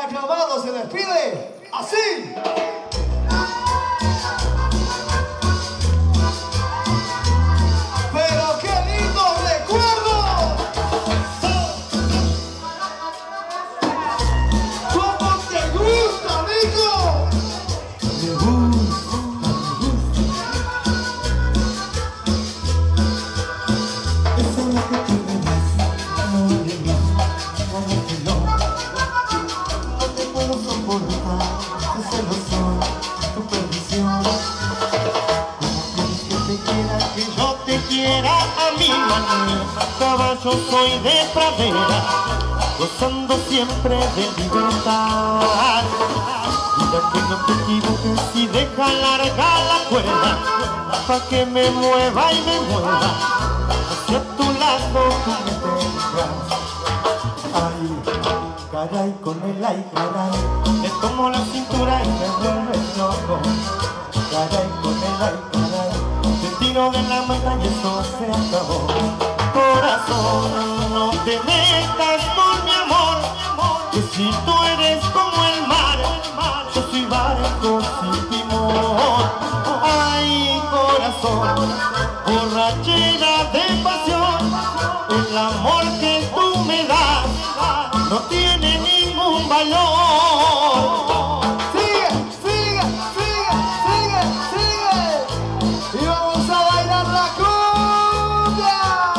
aclamado se despide así. Pero qué lindo recuerdo. ¿Cómo te gusta, amigo? Me gusta, Eso es lo que tú me das, no de mí, como que no te puedo soportar, tu celoso, tu perdición. ¿Cómo quieres que te quiera, que yo te quiera a mi manera? Caballo soy de pradera, gozando siempre de libertad. Mira que no te equivoques y deja larga la cuerda, pa' que me mueva y me mueva hacia tu lado tú me tengas. Ay, caray, con el ay, caray, le tomo la cintura y me vuelves loco. Caray, con el ay, caray, te tiro de la mata y esto se acabó. Corazón, no te metas con mi amor, que si tú eres como el mar, yo soy barco sin timón. Ay, corazón, borrachera de pasión, el amor que tú me das no tiene ningún valor. Sigue, sigue, sigue, sigue, sigue, y vamos a bailar la cumbia.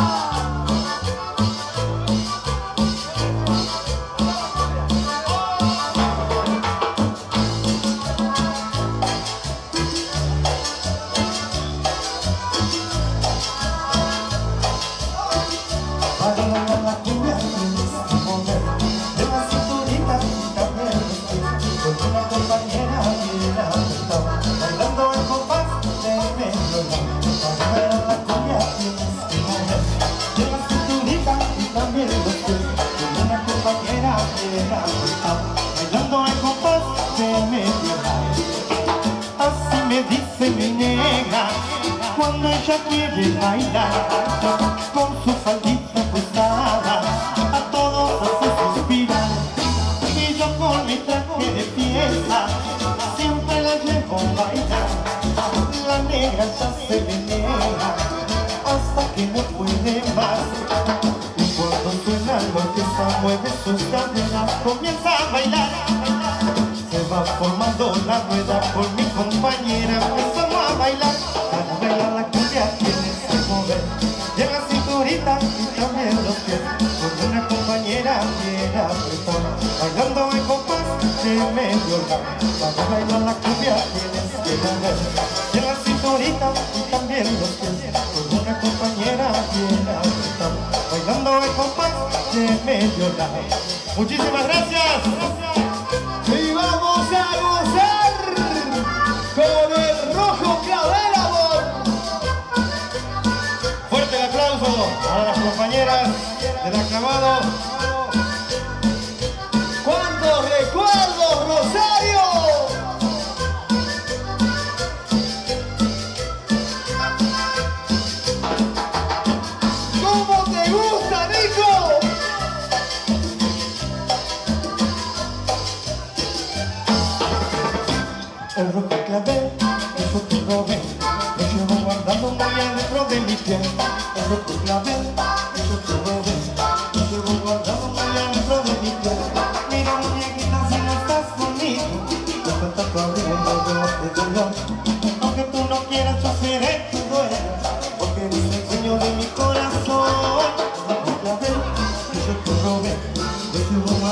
Baila la cumbia, tienes que mover de la cinturita y también los pies, con una compañera bien apretado, bailando el compás de medio lado. Baila la cumbia, tienes que mover de la cinturita y también los pies, con una compañera bien apretado, bailando el compás de medio lado. Así me dice mi negra cuando ella quiere bailar, con su faldita ajustada a todos hace suspirar. Y yo con mi traje de fiesta siempre la llevo a bailar. La negra ya se menea hasta que no puede más, y cuando suena la orquesta mueve sus caderas, comienza a bailar. Se va formando la rueda con mi compañera, empezamos a bailar. Para bailar la cumbia tienes que mover de la cinturita y también los pies, con una compañera bien apretada, bailando el compás de medio lado. Para bailar la cumbia tienes que mover de la cinturita y también los pies, con una compañera bien apretada, bailando el compás de medio lado. Muchísimas gracias. Y vamos a gozar con el Rojo Clavel, amor. Fuerte el aplauso a las compañeras del aclamado. ¡Cuántos recuerdos, Rosario! ¿Cómo te gusta, Nico? El rojo clavel que yo te robé, lo llevo guardado muy adentro de mi piel. El rojo clavel que yo te robé, lo llevo guardado muy adentro de mi piel. Mira, muñequita, si no estás conmigo, me falta tu abrigo de dolor. Aunque tú no quieras, yo seré tu dueño, porque eres el dueño de mi corazón. El rojo clavel que yo te robé, lo llevo